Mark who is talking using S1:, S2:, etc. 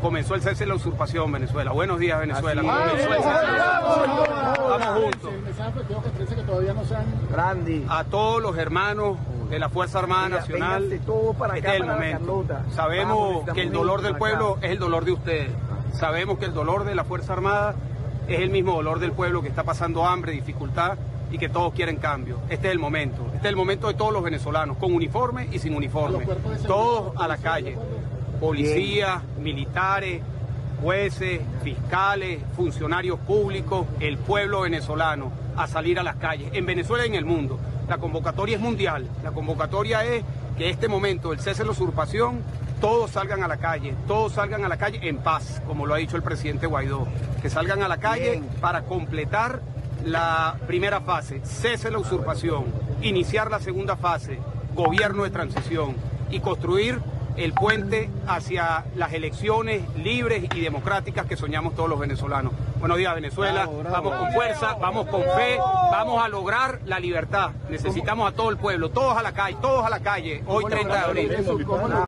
S1: comenzó el cese de la usurpación, Venezuela. Buenos días, Venezuela. Comenzó el cese de la usurpación. Vamos juntos. A todos los hermanos de la Fuerza Armada Nacional, este es el momento. Sabemos que el dolor del pueblo es el dolor de ustedes. Sabemos que el dolor de la Fuerza Armada es el mismo dolor del pueblo que está pasando hambre, dificultad y que todos quieren cambio. Este es el momento. Este es el momento de todos los venezolanos, con uniforme y sin uniforme. Todos a la calle. Policías, militares, jueces, fiscales, funcionarios públicos, el pueblo venezolano a salir a las calles, en Venezuela y en el mundo. La convocatoria es mundial. La convocatoria es que este momento, el cese de la usurpación, todos salgan a la calle en paz, como lo ha dicho el presidente Guaidó, que salgan a la calle para completar la primera fase, cese de la usurpación, iniciar la segunda fase, gobierno de transición y construir el puente hacia las elecciones libres y democráticas que soñamos todos los venezolanos. Buenos días, Venezuela. Vamos con fuerza, vamos con fe, vamos a lograr la libertad. Necesitamos a todo el pueblo, todos a la calle, hoy 30 de abril.